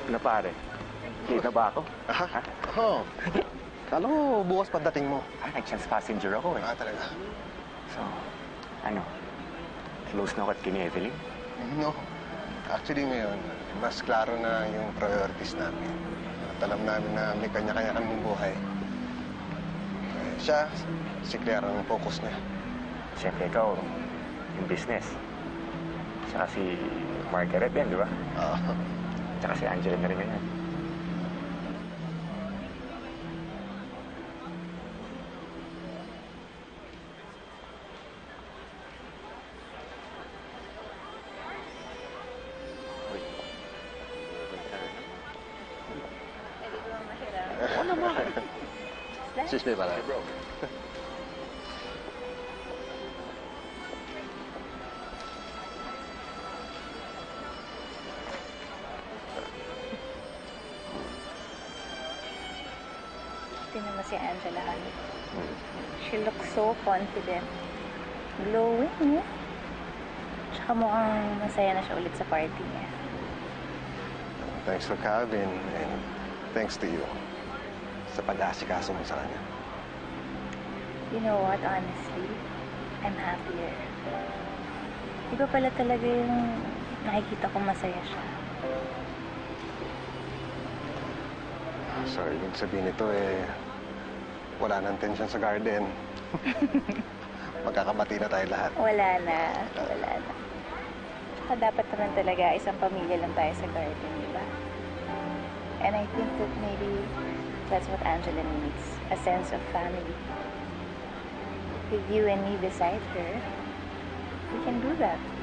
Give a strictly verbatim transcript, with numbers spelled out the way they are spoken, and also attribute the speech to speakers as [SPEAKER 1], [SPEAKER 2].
[SPEAKER 1] Ano pare? Late na ba ako?
[SPEAKER 2] Ha? Oo. Kala ko bukas pagdating mo.
[SPEAKER 1] Ah, nag-chance passenger ako eh.
[SPEAKER 2] Ah, talaga?
[SPEAKER 1] So, ano? Close na ako at kini Evelyn?
[SPEAKER 2] No. Actually ngayon, mas klaro na yung priorities namin. At alam namin na may kanya-kanya kaming buhay. Eh, siya, si Claire ang focus niya.
[SPEAKER 1] Siyempre ikaw, yung business. Tsaka si Margaret din, di ba?
[SPEAKER 2] Oo.
[SPEAKER 1] Tsaka si Angela na rin ngayon. Oo naman.
[SPEAKER 2] Excuse me, pala.
[SPEAKER 1] Bro.
[SPEAKER 3] Tingnan mo si Angela, honey. She looks so confident. Glowing, eh. Tsaka mukhang masaya na siya ulit sa party niya.
[SPEAKER 2] Thanks for Calvin and thanks to you sa pag-aasikaso mo sa kanya.
[SPEAKER 3] You know what, honestly? I'm happier. Iba pala talaga yung nakikita ko masaya siya.
[SPEAKER 2] So, ibig sabihin nito eh, wala nang tension sa garden. Magkakabati na tayo lahat.
[SPEAKER 3] Wala na. Wala na. Tsaka dapat naman talaga isang pamilya lang tayo sa garden, di ba? And I think that maybe that's what Angela needs. A sense of family. With you and me beside her, we can do that.